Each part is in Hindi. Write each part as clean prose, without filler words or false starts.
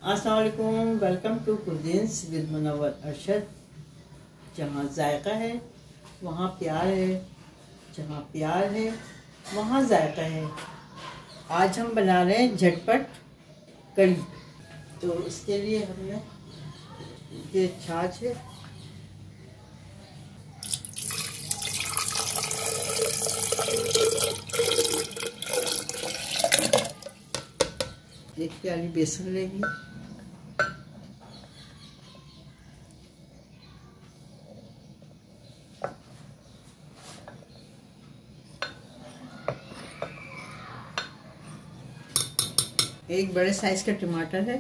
अस्सलाम वालेकुम, welcome to cuisines with Munawwar Arshad. जहाँ जायका है वहाँ प्यार है, जहाँ प्यार है वहाँ जायका है। आज हम बना रहे हैं झटपट कढ़ी। तो इसके लिए हमने ये छाछ है, एक प्याली बेसन लेंगे, एक बड़े साइज का टमाटर है,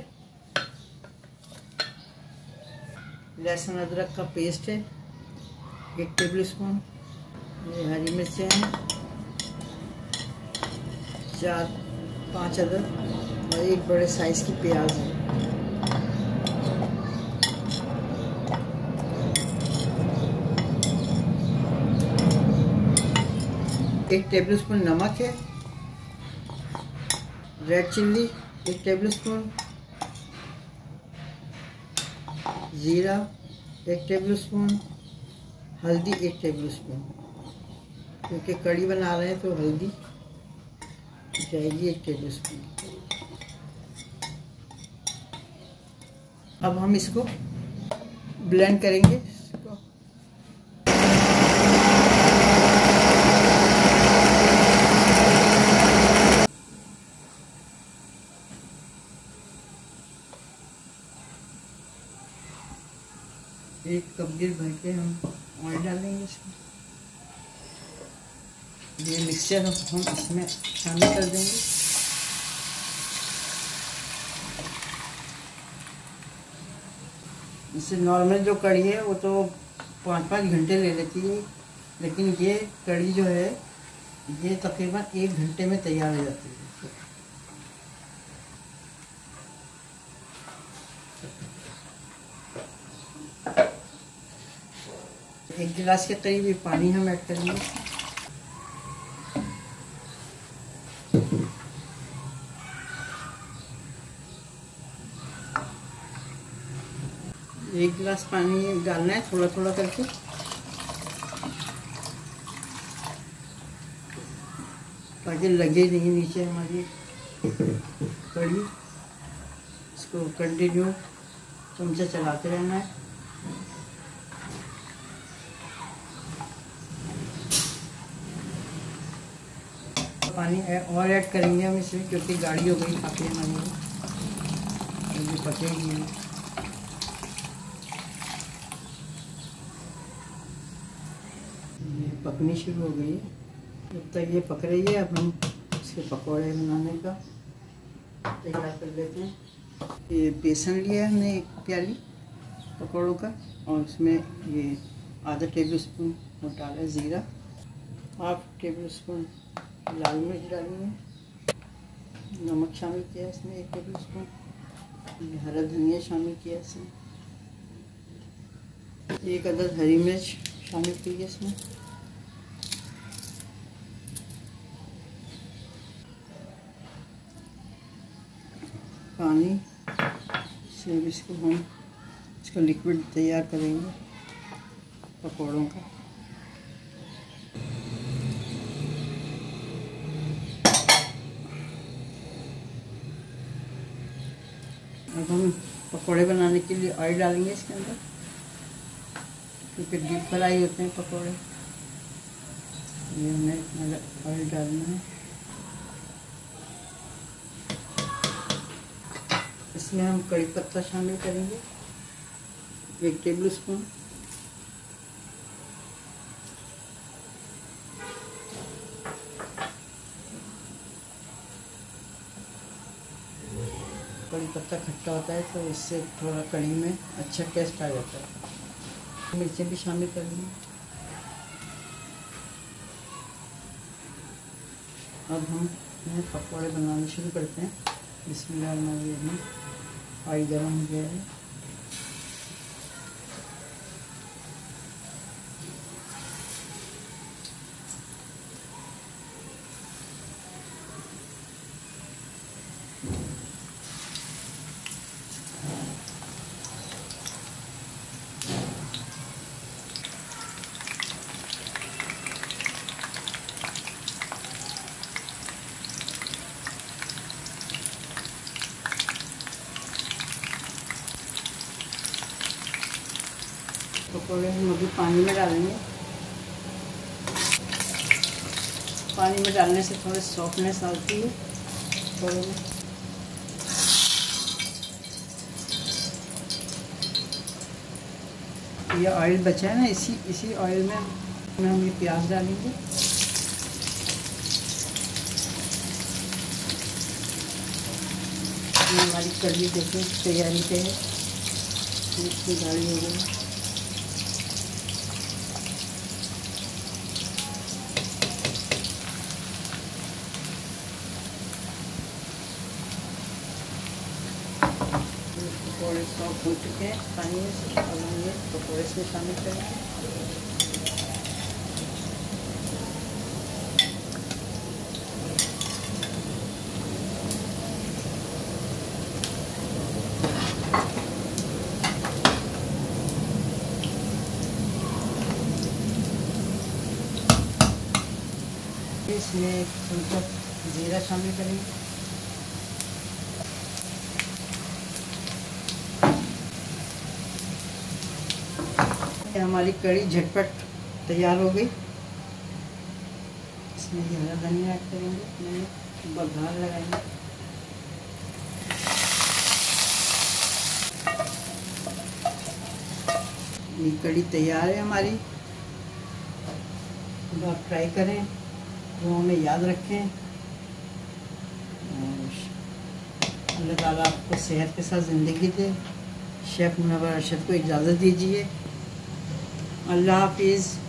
लहसुन अदरक का पेस्ट है 1 टेबल स्पून, ये हरी मिर्चें हैं 4-5 अदद और एक बड़े साइज की प्याज है। एक टेबल स्पून नमक है, रेड चिल्ली 1 टेबल स्पून, जीरा 1 टेबल स्पून, हल्दी 1 टेबल स्पून, क्योंकि कढ़ी बना रहे हैं तो हल्दी जाएगी 1 टेबल स्पून। अब हम इसको ब्लेंड करेंगे। एक कप गिर भर के हम ऑयल डालेंगे इसमें। ये मिक्सचर हम इसमें शामिल कर देंगे। इससे नॉर्मल जो कढ़ी है वो तो 5-5 घंटे ले लेती है, लेकिन ये कढ़ी जो है ये तकरीबन 1 घंटे में तैयार हो जाती है। एक गिलास के करीब पानी हम ऐड करेंगे। एक गिलास पानी डालना है थोड़ा थोड़ा करके। ताकि लगे नहीं नीचे हमारी कढ़ी। इसको कंटिन्यू चमचा चलाते रहना है। पानी और ऐड करेंगे हम इसमें, क्योंकि गाढ़ी हो गई काफ़ी हमारी, ये पकेगी नहीं। ये पकनी शुरू हो गई है। जब तक ये पक रही है अब हम इसके पकौड़े बनाने का तैयार कर लेते हैं। ये बेसन लिया है हमने 1 प्याली पकौड़ों का, और उसमें ये आधा टेबल स्पून वो डाला है ज़ीरा, 1/2 टेबल स्पून लाल मिर्च डाली है, नमक शामिल किया इसमें 1 टेबल स्पून, हरा धनिया शामिल किया इसमें, 1 अदद हरी मिर्च शामिल की है इसमें, पानी से इसको हम इसका लिक्विड तैयार करेंगे पकौड़ों का। अब हम पकौड़े बनाने के लिए ऑयल डालेंगे इसके अंदर, क्योंकि डीप फ्राई होते हैं पकौड़े। ये हमें ऑयल डालना है। इसमें हम कड़ी पत्ता शामिल करेंगे 1 टेबल स्पून, कड़ी पत्ता खट्टा होता है तो इससे थोड़ा कढ़ी में अच्छा टेस्ट आ जाता है। मिर्चें भी शामिल कर देंगे। अब हम पकौड़े बनाने शुरू करते हैं। बिस्मिल्लाहिर्रहमानिर्रहीम। ऑयल गर्म हो गया है। पकौड़े हम अभी पानी में डालेंगे। पानी में डालने से थोड़ी सॉफ्टनेस आती है पकौड़े में। ये ऑयल बचा है ना, इसी ऑयल में हम ये प्याज डालेंगे। ये हमारी कढ़ी देखिए तैयारी पे है, इसकी गाढ़ी हो गई। पकौड़े सॉफ्ट हो चुके हैं पानी में से, अब हम ये पकौड़े इसमें शामिल करेंगे। इसमें एक चमचा जीरा शामिल करेंगे। हमारी कढ़ी झटपट तैयार हो गई। इसमें हरा धनिया ऐड करेंगे, बघार लगाएंगे। ये कढ़ी तैयार है हमारी। अब आप ट्राई करें, वो हमें याद रखें। अल्लाह ताला आपको सेहत के साथ ज़िंदगी दे। शेफ़ मुनव्वर अरशद को इजाज़त दीजिए। अल्लाह हाफिज़।